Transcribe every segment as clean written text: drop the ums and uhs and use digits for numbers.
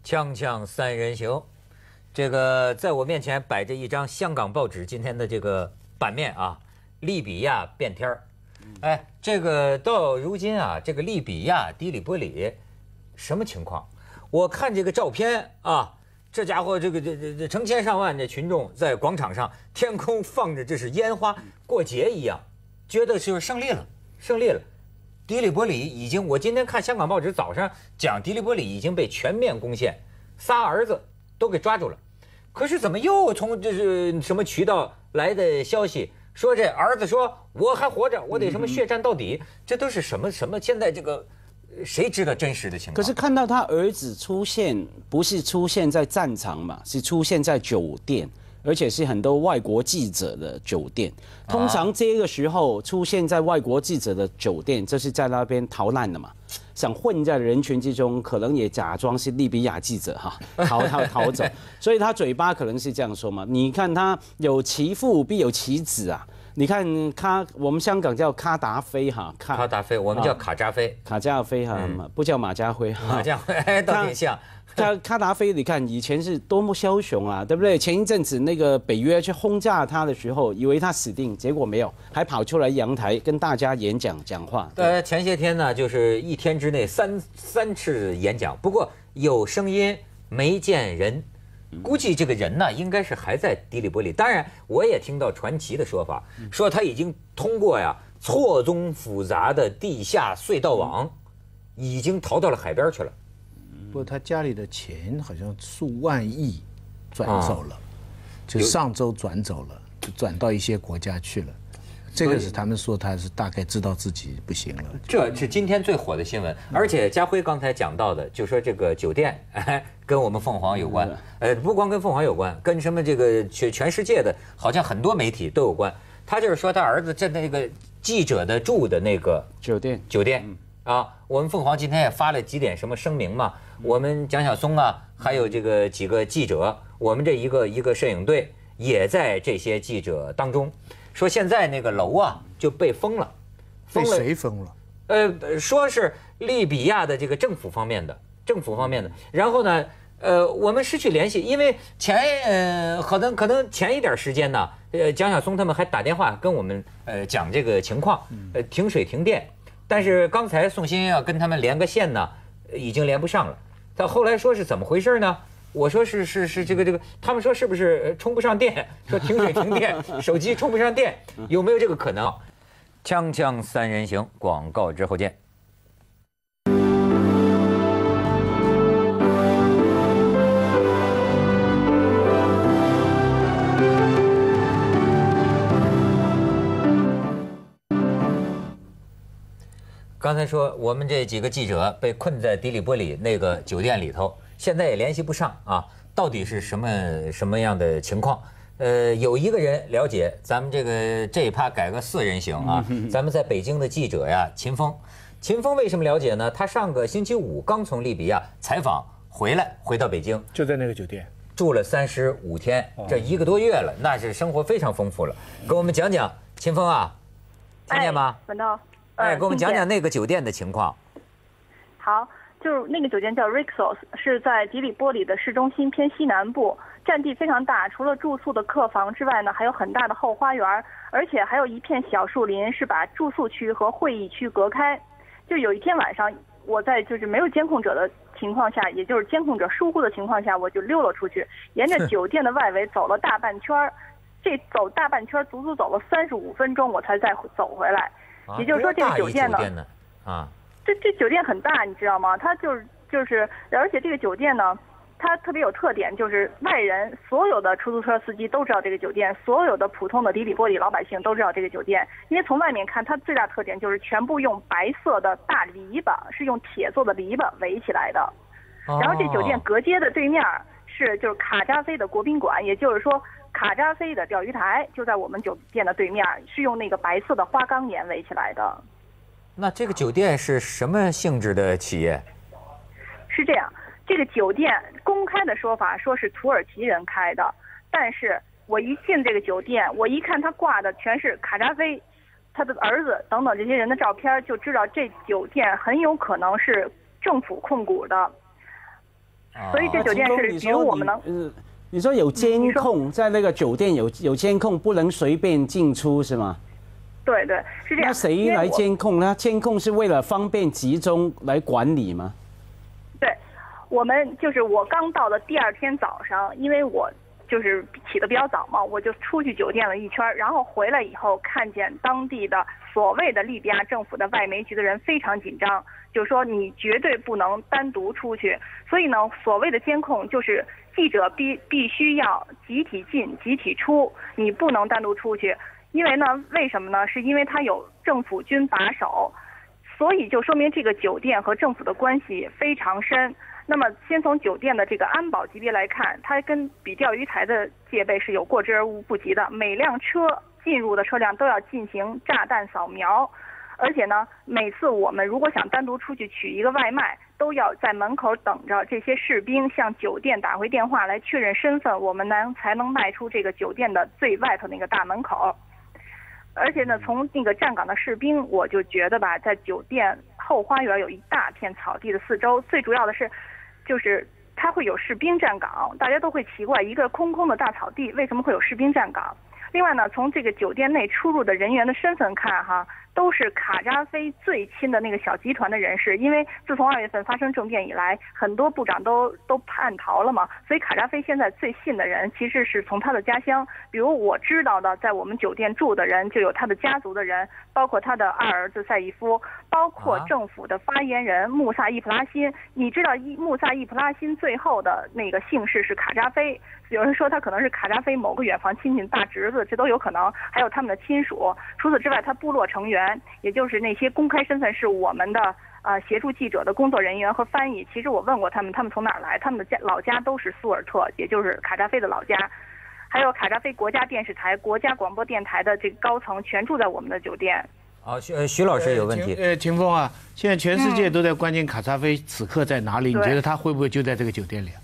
锵锵三人行，这个在我面前摆着一张香港报纸今天的这个版面啊，利比亚变天儿。哎，这个到如今啊，这个利比亚迪里波里什么情况？我看这个照片啊，这家伙这成千上万的群众在广场上，天空放着这是烟花，过节一样，觉得就是胜利了，胜利了。迪里波里已经，我今天看香港报纸早上讲，迪里波里已经被全面攻陷，仨儿子都给抓住了。可是怎么又从这是什么渠道来的消息，说这儿子说我还活着，我得什么血战到底？这都是什么？现在这个谁知道真实的情况？ 可是看到他儿子出现，不是出现在战场嘛，是出现在酒店。而且是很多外国记者的酒店，通常这个时候出现在外国记者的酒店，就是在那边逃难的嘛，想混在人群之中，可能也假装是利比亚记者哈，逃走，所以他嘴巴可能是这样说嘛。你看他有其父必有其子啊，你看我们香港叫卡达菲哈， 卡达菲，我们叫卡扎菲， 卡扎菲哈，不叫马家辉， 马家辉倒挺像。 卡达菲，你看以前是多么枭雄啊，对不对？前一阵子那个北约去轰炸他的时候，以为他死定，结果没有，还跑出来阳台跟大家演讲讲话。 前些天呢，就是一天之内三次演讲，不过有声音没见人，估计这个人呢应该是还在迪里波里。当然，我也听到传奇的说法，说他已经通过错综复杂的地下隧道网，已经逃到了海边去了。 不过他家里的钱好像数万亿转走了，就上周转走了，就转到一些国家去了。这个是他们说他是大概知道自己不行了。 这是今天最火的新闻，而且家辉刚才讲到的，就说这个酒店跟我们凤凰有关，不光跟凤凰有关，跟什么这个全世界的，好像很多媒体都有关。他就是说他儿子在那个记者的住的那个酒店。啊，我们凤凰今天也发了几点什么声明嘛？我们蒋晓松啊，还有这个几个记者，我们这一个摄影队也在这些记者当中。说现在那个楼啊就被封了， 被谁封了？ 说是利比亚的这个政府方面的。然后呢，我们失去联系，因为可能前一点时间呢，蒋晓松他们还打电话跟我们讲这个情况，停水停电。但是刚才宋欣要跟他们连个线呢，已经连不上了。他后来说是怎么回事呢？我说是这个，他们说是不是充不上电？说停水停电，手机充不上电，有没有这个可能？锵锵三人行，广告之后见。刚才说我们这几个记者被困在迪里波里那个酒店里头，现在也联系不上啊，到底是什么样的情况？有一个人了解，咱们这一趴改个4人行啊，咱们在北京的记者呀，秦峰为什么了解呢？他上个星期五刚从利比亚采访回到北京， 就在那个酒店住了35天，这1个多月了，那是生活非常丰富了。跟我们讲讲，秦峰啊，听见吗？ 闻到。 给我们讲讲那个酒店的情况。 好，就是那个酒店叫 Rixos， 是在迪里波里的市中心偏西南部，占地非常大。除了住宿的客房之外呢，还有很大的后花园，而且还有一片小树林，是把住宿区和会议区隔开。就有一天晚上，我在就是没有监控者的情况下，也就是监控者疏忽的情况下，我就溜了出去，沿着酒店的外围走了大半圈。这走大半圈，足足走了35分钟，我才再走回来。也就是说，这个酒店呢，这酒店很大，你知道吗？它就是，而且这个酒店呢，它特别有特点，就是外人所有的出租车司机都知道这个酒店，所有的普通的迪里波里老百姓都知道这个酒店，因为从外面看，它最大特点就是全部用白色的大篱笆，是用铁做的篱笆围起来的。然后这酒店隔街的对面就是卡扎菲的国宾馆，也就是说。卡扎菲的钓鱼台就在我们酒店的对面，是用那个白色的花岗岩围起来的。 那这个酒店是什么性质的企业？ 是这样，这个酒店公开的说法说是土耳其人开的，但是我一进这个酒店，我一看他挂的全是卡扎菲、他的儿子等等这些人的照片，就知道这酒店很有可能是政府控股的。 所以这酒店是比如我们能。 你说有监控，在那个酒店有监控，不能随便进出是吗？ 对，是这样。 那谁来监控呢？监控是为了方便集中来管理吗？ 对，我们就是我刚到的第2天早上，因为我就是起得比较早嘛，我就出去酒店了一圈，然后回来以后看见当地的所谓的利比亚政府的外媒局的人非常紧张，就说你绝对不能单独出去。所以呢，所谓的监控就是记者必须要集体进集体出，你不能单独出去。因为呢，为什么呢？是因为它有政府军把守，所以就说明这个酒店和政府的关系非常深。那么先从酒店的这个安保级别来看，它跟比钓鱼台的戒备是有过之而无不及的。每辆车进入的车辆都要进行炸弹扫描，而且呢，每次我们如果想单独出去取一个外卖，都要在门口等着这些士兵向酒店打回电话来确认身份，我们才能迈出这个酒店的最外头那个大门口。而且呢，从那个站岗的士兵，我就觉得吧，在酒店后花园有一大片草地的四周，最主要的是，就是它会有士兵站岗，大家都会奇怪，一个空空的大草地为什么会有士兵站岗？另外呢，从这个酒店内出入的人员的身份看哈，都是卡扎菲最亲的那个小集团的人士。因为自从2月份发生政变以来，很多部长都叛逃了嘛，所以卡扎菲现在最信的人其实是从他的家乡。比如我知道的，在我们酒店住的人就有他的家族的人，包括他的2儿子赛义夫，包括政府的发言人穆萨易普拉辛。你知道穆萨易普拉辛最后的那个姓氏是卡扎菲，有人说他可能是卡扎菲某个远房亲戚大侄子，这都有可能，还有他们的亲属。除此之外，他部落成员，也就是那些公开身份是我们的协助记者的工作人员和翻译。其实我问过他们从哪儿来，他们的老家都是苏尔特，也就是卡扎菲的老家。还有卡扎菲国家电视台、国家广播电台的这个高层全住在我们的酒店。 徐老师有问题。 秦风啊，现在全世界都在关心卡扎菲此刻在哪里，你觉得他会不会就在这个酒店里啊？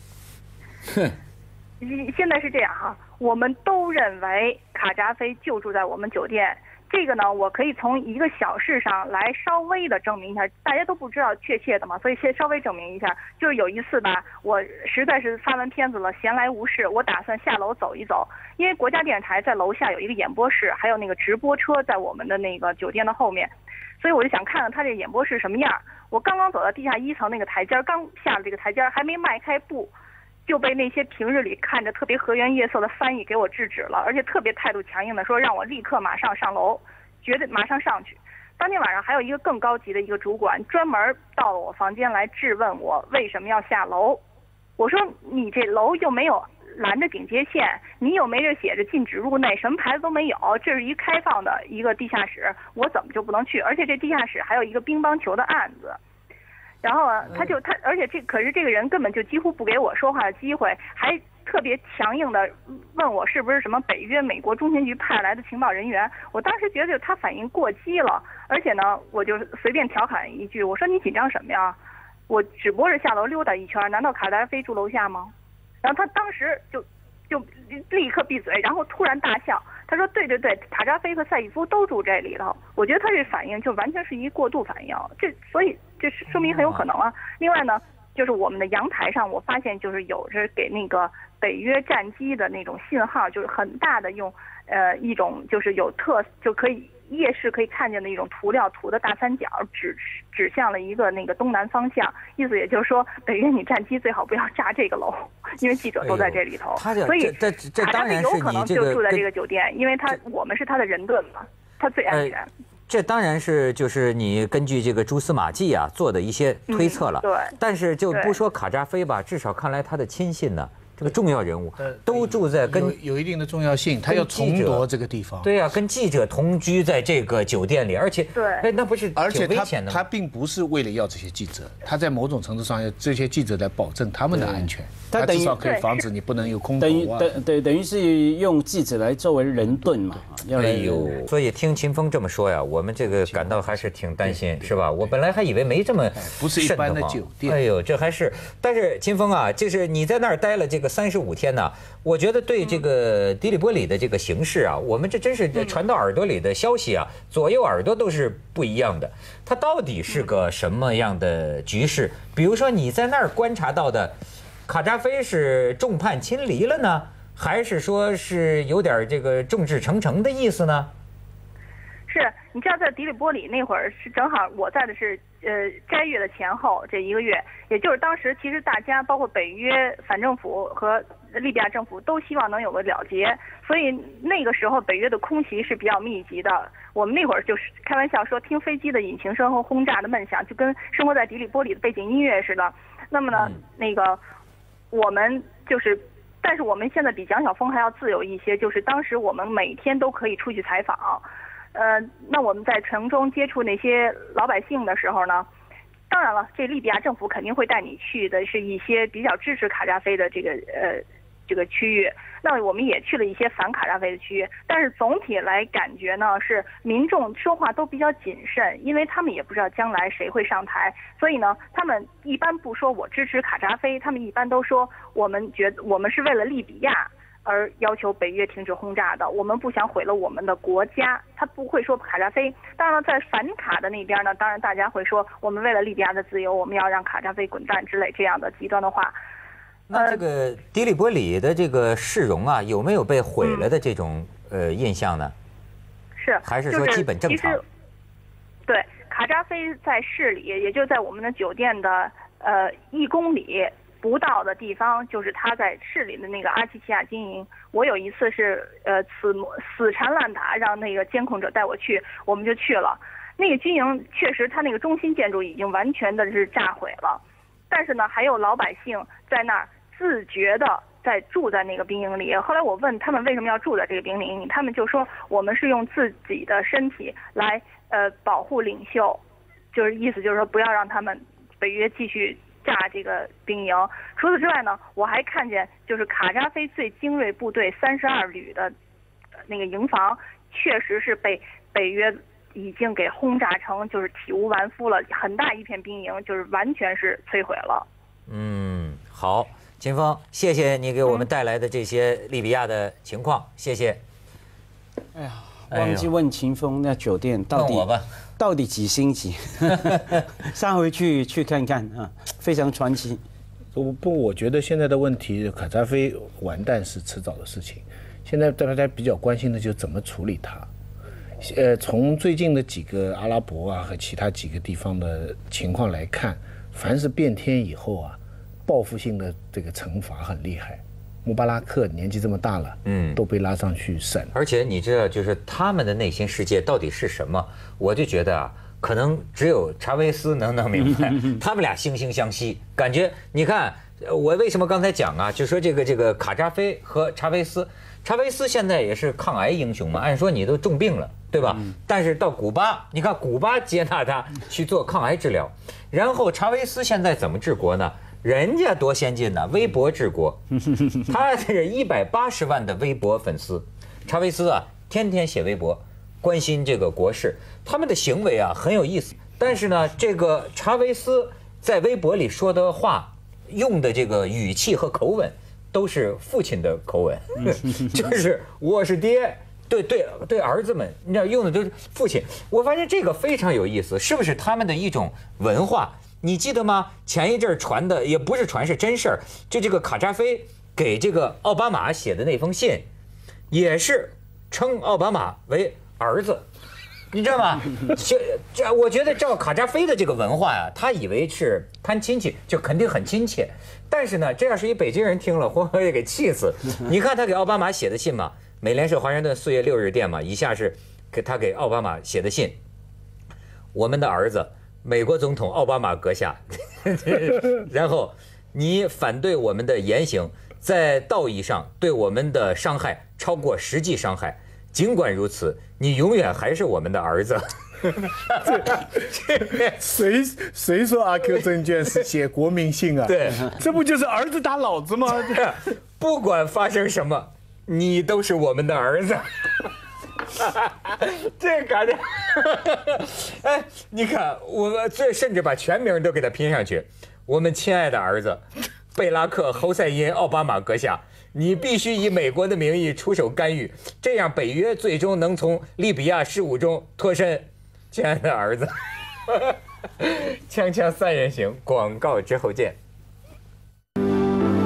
现在是这样哈，我们都认为卡扎菲就住在我们酒店。这个呢，我可以从一个小事上来稍微的证明一下，大家都不知道确切的嘛，所以先稍微证明一下。就是有一次吧，我实在是发完片子了，闲来无事，我打算下楼走一走，因为国家电视台在楼下有一个演播室，还有那个直播车在我们的那个酒店的后面，所以我就想看看他这演播室什么样。我刚刚走到地下1层那个台阶，刚下了这个台阶，还没迈开步，就被那些平日里看着特别和颜悦色的翻译给我制止了，而且特别态度强硬的说让我立刻马上上楼，绝对马上上去。当天晚上还有一个更高级的一个主管专门到了我房间来质问我为什么要下楼。我说你这楼又没有拦着警戒线，你又没这写着禁止入内，什么牌子都没有，这是一开放的一个地下室，我怎么就不能去？而且这地下室还有一个乒乓球的案子。然后而且可是这个人根本就几乎不给我说话的机会，还特别强硬的问我是不是什么北约美国中情局派来的情报人员。我当时觉得他反应过激了，而且呢，我就随便调侃一句，我说你紧张什么呀？我只不过是下楼溜达一圈，难道卡扎菲住楼下吗？然后他当时就立刻闭嘴，然后突然大笑。他说对，卡扎菲和赛义夫都住这里头。我觉得他这反应就完全是一过度反应，所以这说明很有可能啊。另外呢，就是我们的阳台上，我发现就是有着给那个北约战机的那种信号，就是很大的用一种就是就可以夜视可以看见的一种涂料涂的大三角，指向了一个那个东南方向，意思也就是说北约你战机最好不要炸这个楼，因为记者都在这里头。所以这当然是有可能就住在这个酒店，因为我们是他的人盾嘛，他最安全。 这当然是就是你根据这个蛛丝马迹啊做的一些推测了。 对。 但是就不说卡扎菲吧，至少看来他的亲信呢，这个重要人物都住在有一定的重要性，他要重夺这个地方。 对呀，跟记者同居在这个酒店里，而且对， 那不是挺危险的吗？ 他并不是为了要这些记者，他在某种程度上要这些记者来保证他们的安全，他至少可以防止你不能有空投啊。 等于是用记者来作为人盾嘛。 哎呦，所以听秦风这么说呀，我们这个感到还是挺担心，是吧？我本来还以为没这么不是一般的酒店。 哎呦，这还是，但是秦风啊，就是你在那儿待了这个35天呢，我觉得对这个迪利波里的这个形势啊，我们这真是传到耳朵里的消息啊，左右耳朵都是不一样的。它到底是个什么样的局势？比如说你在那儿观察到的， 卡扎菲是众叛亲离了呢，还是说是有点这个众志成城的意思呢？ 是，你知道在迪里波里那会儿是正好我在的是斋月的前后这1个月，也就是当时其实大家包括北约反政府和利比亚政府都希望能有个了结，所以那个时候北约的空袭是比较密集的。我们那会儿就是开玩笑说，听飞机的引擎声和轰炸的闷响，就跟生活在迪里波里的背景音乐似的。那么呢，那个我们就是。但是我们现在比蒋晓峰还要自由一些，就是当时我们每天都可以出去采访，那我们在城中接触那些老百姓的时候呢，当然了，这利比亚政府肯定会带你去的是一些比较支持卡扎菲的这个区域，那我们也去了一些反卡扎菲的区域，但是总体来感觉呢是民众说话都比较谨慎，因为他们也不知道将来谁会上台，所以呢，他们一般不说我支持卡扎菲，他们一般都说我们是为了利比亚而要求北约停止轰炸的，我们不想毁了我们的国家，他不会说卡扎菲。当然了，在反卡的那边呢，当然大家会说我们为了利比亚的自由，我们要让卡扎菲滚蛋之类这样的极端的话。 那这个迪里波里的这个市容啊，有没有被毁了的这种印象呢？ 是， 还是说基本正常？ 对，卡扎菲在市里，也就在我们的酒店的1公里不到的地方，就是他在市里的那个阿奇奇亚经营。我有一次是死缠烂打，让那个监控者带我去，我们就去了。那个军营确实，它那个中心建筑已经完全的是炸毁了，但是呢，还有老百姓在那儿自觉的在住在那个兵营里。后来我问他们为什么要住在这个兵营里，他们就说我们是用自己的身体来保护领袖，就是意思就是说不要让他们北约继续炸这个兵营。除此之外呢，我还看见就是卡扎菲最精锐部队32旅的那个营房，确实是被北约已经给轰炸成就是体无完肤了，很大一片兵营就是完全是摧毁了。 好，秦峰，谢谢你给我们带来的这些利比亚的情况，谢谢。 哎呀，忘记问秦峰那酒店到底几星级？上回去看看啊，非常传奇。 不，我觉得现在的问题，卡扎菲完蛋是迟早的事情。现在大家比较关心的就是怎么处理它。从最近的几个阿拉伯啊和其他几个地方的情况来看，凡是变天以后啊，报复性的这个惩罚很厉害。穆巴拉克年纪这么大了，都被拉上去审。 而且你知道，就是他们的内心世界到底是什么？我就觉得啊，可能只有查韦斯能明白，他们俩惺惺相惜，感觉你看，我为什么刚才讲啊，就说这个卡扎菲和查韦斯。查韦斯现在也是抗癌英雄嘛，按说你都重病了，对吧？但是到古巴，你看古巴接纳他去做抗癌治疗，然后查韦斯现在怎么治国呢？人家多先进呢，微博治国，他是180万的微博粉丝。查韦斯啊，天天写微博，关心这个国事，他们的行为啊很有意思。但是呢，这个查韦斯在微博里说的话，用的这个语气和口吻，都是父亲的口吻，就是我是爹，对儿子们，你知道用的都是父亲。我发现这个非常有意思，是不是他们的一种文化？你记得吗？前一阵传的也不是传，是真事儿。就这个卡扎菲给这个奥巴马写的那封信，也是称奥巴马为儿子，你知道吗？我觉得照卡扎菲的这个文化呀，他以为是攀亲戚，就肯定很亲切。但是呢，这要是一北京人听了，活也给气死。你看他给奥巴马写的信嘛，美联社华盛顿4月6日电嘛，以下是他给奥巴马写的信：我们的儿子。美国总统奥巴马阁下，然后你反对我们的言行，在道义上对我们的伤害超过实际伤害。尽管如此，你永远还是我们的儿子。 谁说阿 Q 证券是写国民信啊？ 对， 这不就是儿子打老子吗？ 不管发生什么，你都是我们的儿子。这感觉，哎，你看，我这甚至把全名都给他拼上去。我们亲爱的儿子，贝拉克·侯赛因·奥巴马阁下，你必须以美国的名义出手干预，这样北约最终能从利比亚事务中脱身。亲爱的儿子，锵锵三人行，广告之后见。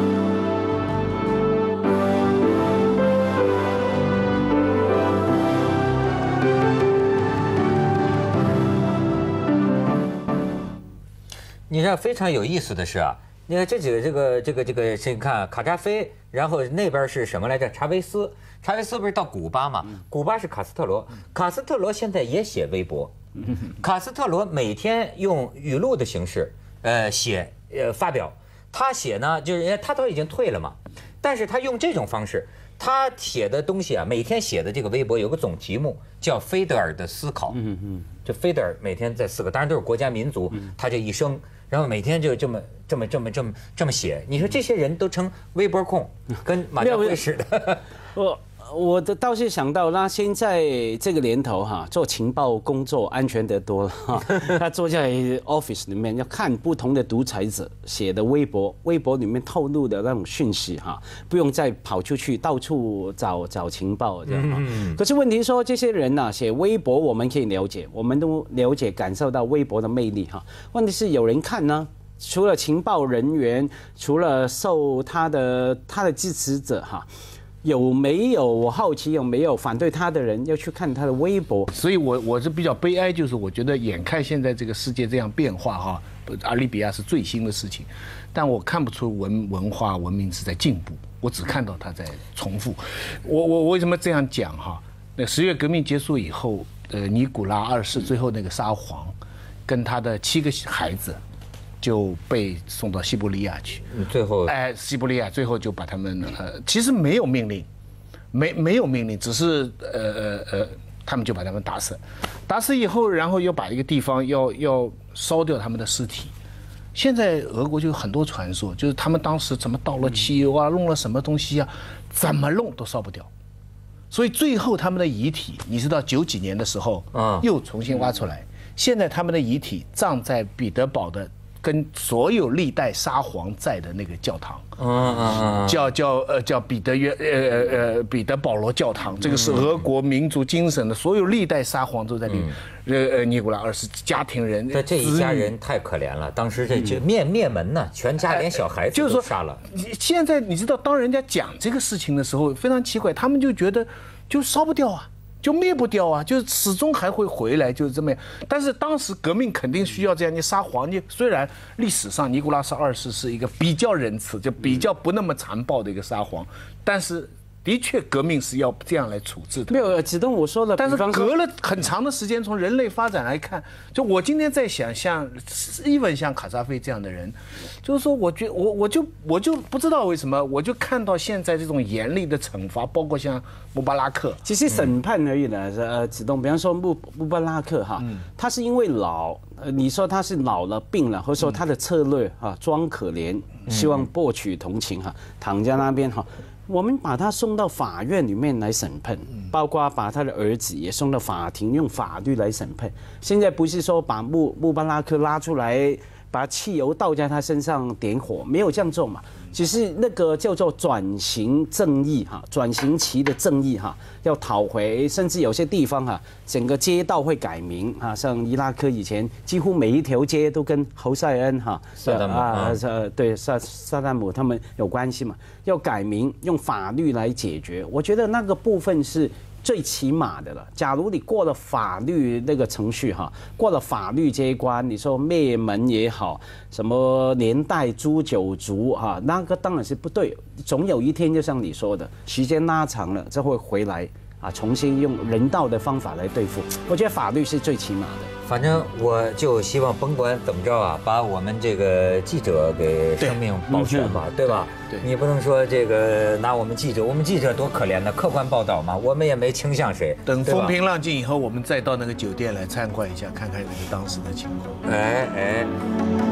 你知道非常有意思的是啊，你看这几个你看卡扎菲，然后那边是什么来着？查韦斯不是到古巴吗？古巴是卡斯特罗，卡斯特罗现在也写微博，卡斯特罗每天用语录的形式发表。他写呢，就是因为他都已经退了嘛，但是他用这种方式。他写的东西啊，每天写的这个微博有个总题目叫菲德尔的思考。就菲德尔每天在思考，当然都是国家民族，他这一生，然后每天就这么写。你说这些人都成微博控，跟马家辉似的。 我倒是想到，那现在这个年头哈，做情报工作安全得多了哈。他坐在 office 里面，要看不同的独裁者写的微博里面透露的那种讯息哈，不用再跑出去到处找情报这样哈。可是问题说，这些人呢写微博，我们可以了解，我们都了解感受到微博的魅力哈。问题是有人看呢？除了情报人员，除了受他的支持者哈。有没有？我好奇有没有反对他的人要去看他的微博？ 所以我是比较悲哀，就是我觉得眼看现在这个世界这样变化哈，阿利比亚是最新的事情，但我看不出文化文明是在进步，我只看到它在重复。我为什么这样讲哈？那10月革命结束以后，尼古拉2世最后那个沙皇，跟他的7个孩子。就被送到西伯利亚去， 最后西伯利亚最后就把他们其实没有命令，没有命令，只是他们就把他们打死以后，然后又把一个地方要烧掉他们的尸体。现在俄国就有很多传说，就是他们当时怎么倒了汽油啊，弄了什么东西啊，怎么弄都烧不掉，所以最后他们的遗体，你知道90几年的时候又重新挖出来，现在他们的遗体葬在彼得堡的。跟所有历代沙皇在的那个教堂，叫彼得保罗教堂，这个是俄国民族精神的，所有历代沙皇都在里面。尼古拉2世家庭人， 这一家人太可怜了，当时这就灭门呢，全家连小孩子都杀了。 现在你知道，当人家讲这个事情的时候，非常奇怪，他们就觉得就烧不掉啊。就灭不掉啊，就是始终还会回来，就是这么样。但是当时革命肯定需要这样，你沙皇，你虽然历史上尼古拉斯2世是一个比较仁慈，就比较不那么残暴的一个沙皇，但是的确革命是要这样来处置的。 没有，子东我说了， 但是隔了很长的时间，从人类发展来看，就我今天在想，像卡扎菲这样的人，就是说，我就不知道为什么，我就看到现在这种严厉的惩罚，包括像穆巴拉克， 其实审判而已的。子东，比方说穆巴拉克哈，他是因为老，你说他是老了病了，或者说他的策略哈，装可怜，希望博取同情哈，躺在那边哈。我们把他送到法院里面来审判，包括把他的儿子也送到法庭，用法律来审判。现在不是说把穆巴拉克拉出来，把汽油倒在他身上点火，没有这样做嘛。只是那个叫做转型正义哈，转型期的正义哈，要讨回，甚至有些地方哈，整个街道会改名啊，像伊拉克以前几乎每一条街都跟侯赛恩哈，对萨达姆他们有关系嘛，要改名，用法律来解决。我觉得那个部分是最起码的了。假如你过了法律那个程序哈，过了法律这一关，你说灭门也好，什么年代诛九族哈，那个当然是不对。总有一天，就像你说的，时间拉长了，这会回来啊，重新用人道的方法来对付。我觉得法律是最起码的。 反正我就希望，甭管怎么着啊，把我们这个记者给生命保全吧，对吧？对，你不能说这个拿我们记者多可怜的，客观报道嘛，我们也没倾向谁。 等风平浪静以后，我们再到那个酒店来参观一下，看看那个当时的情况。 哎。